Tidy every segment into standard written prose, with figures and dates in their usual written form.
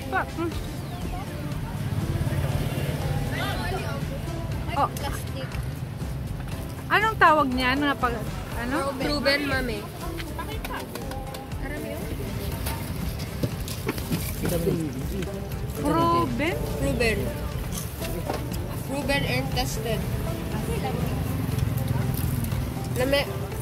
Fuck. Oh. Anong tawag niyan? Ano? Proven, mami. Proven? Proven. Proven and tested. Lame.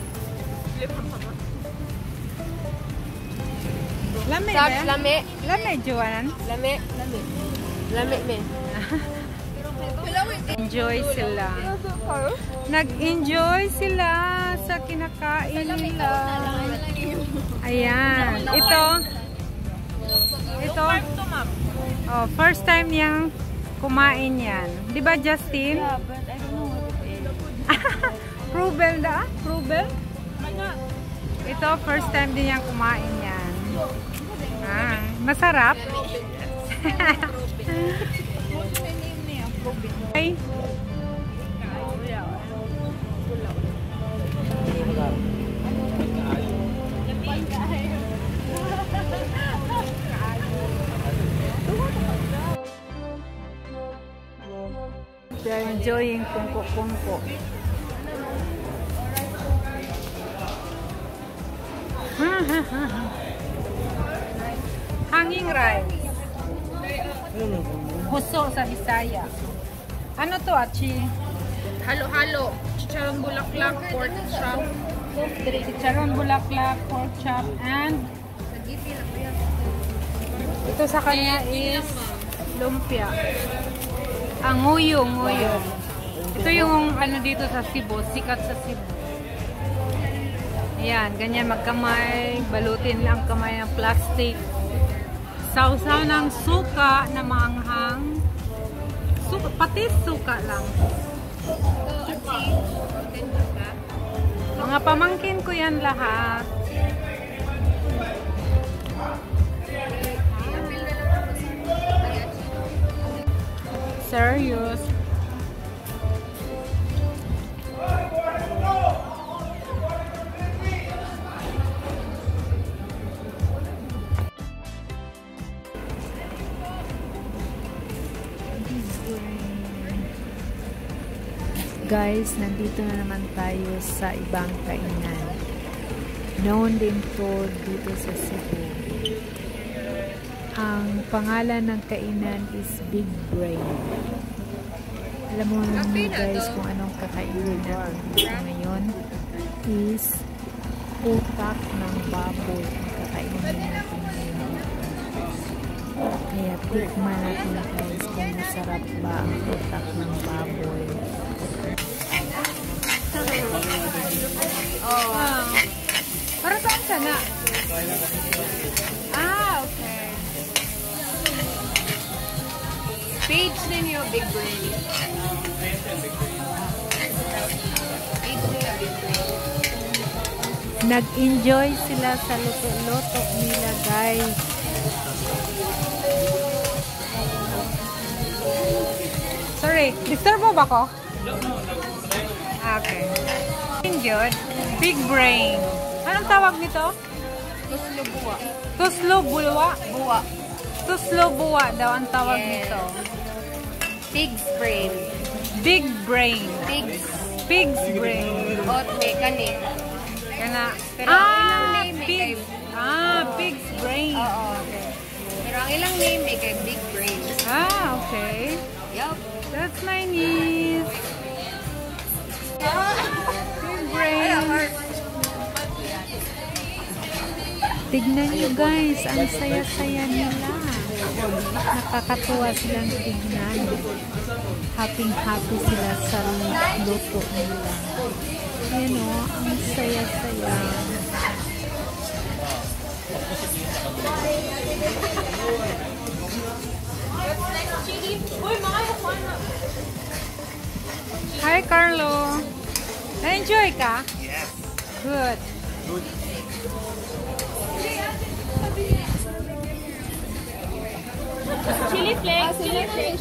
Lame Sabs, ba? lame. Lame, Joanan? Lame. Lame. Lame, men. Enjoy sila. Nag-enjoy sila sa kinakain nila. Ayan. Ito. Oh, first time niyang kumain yan. Di ba, Justin? Yeah, but I don't know what it is. Proven da? Proven? Ito, first time din niyang kumain yan. Ah, masarap. Ay. They're enjoying kungko-kungko. Hanging rice. Puso sa Bisaya. Ano to, Achi? Halo-halo. Chicharon bulaklak, pork chop. Chicharon bulaklak, pork chop, and ito sa kanya is lumpia. Ang nguyong. Ito yung ano dito sa Cebu, sikat sa Cebu. Ayan, ganyan magkamay, balutin lang kamay ng plastic. Sausaw ng suka na maanghang. Pati suka lang. Mga pamangkin ko yan lahat. Serious. Guys, nandito na naman tayo sa ibang kainan. Known din to dito sa Cebu. Ang pangalan ng kainan is Big Brain. Alam mo naman guys kung anong kakainin natin dito ngayon is utak ng baboy ang kakainin natin ngayon. Kaya tikman natin guys kung masarap ba ang utak ng baboy. Para saan ka na? Okay. Page ninyo, Big Brain. Page ninyo, Big Brain. Nag-enjoy sila sa luto-luto nila, guys. Sorry, disturb mo ba ko? Okay. Good. Big Brain. Anong tawag nito? Tuslob Buwa. Tuslob Buwa? Buwa. Tuslob Buwa daw ang tawag nito. Pig's brain. Big Brain. Pig's brain. Ot, may kani. Kana. Pero ang ilang name ay kay... Pig's brain. Oo. Okay. Pero ang ilang name ay kay Big Brain. Okay. Yup. That's my niece. Big Brain. Tignan nyo guys, ang saya-saya nila. Nakakatuwa silang tignan. Happy-happy sila sa luto nila. Ayan o, ang saya-saya. Hi Carlo. Na-enjoy ka? Yes. Good. Chili flakes. Chili flakes.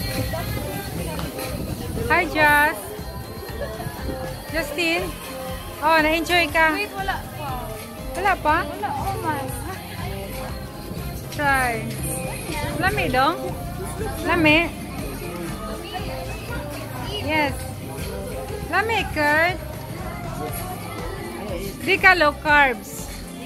Hi Justin. Oh, na-enjoy ka? Wait, wala pa. Wala pa? Wala, oh my. Try. Lami dong? Lami? Yes. Lami, Kurt. Di ka low carbs.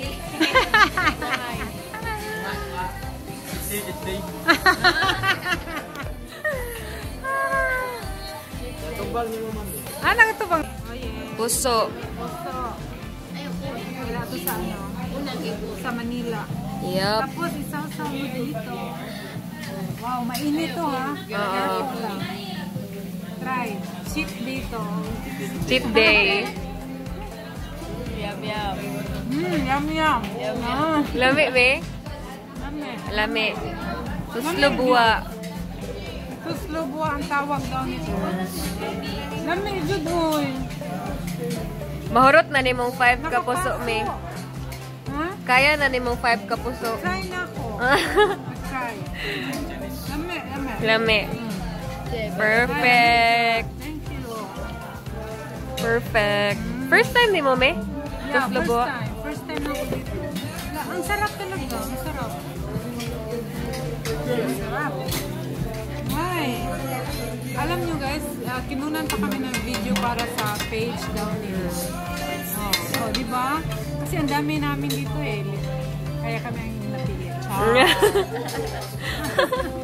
Ah, nakatubang. Oh, yeah. Puso. Puso. Wala to sa ano? Sa Manila. Yup. Tapos isaw-saw mo dito. Wow, mainit to ha. Careful lang. Try. Cheat dito. Cheat day. Yum, yum. Yum yum. Ah, Lami, be? lami. Lami. Tuslob Buwa. Tuslob ang tawag daw nito. Lami, jud oy. Mahurot na ni mong 5 ka puso, me. Ha? Kaya na ni mong 5 ka puso. Try na ko. Try. Lami, lami. Lami. Perfect. Thank you. Perfect. First time ni mo, me? Yeah, Tuslob Buwa? First time ako dito. Ang sarap talaga. Ang sarap. Ang sarap. Why? Alam nyo guys, kinunan pa kami ng video para sa page daw nila. Oh, di ba? Kasi ang dami namin dito eh. Kaya kami ang napili. Ciao.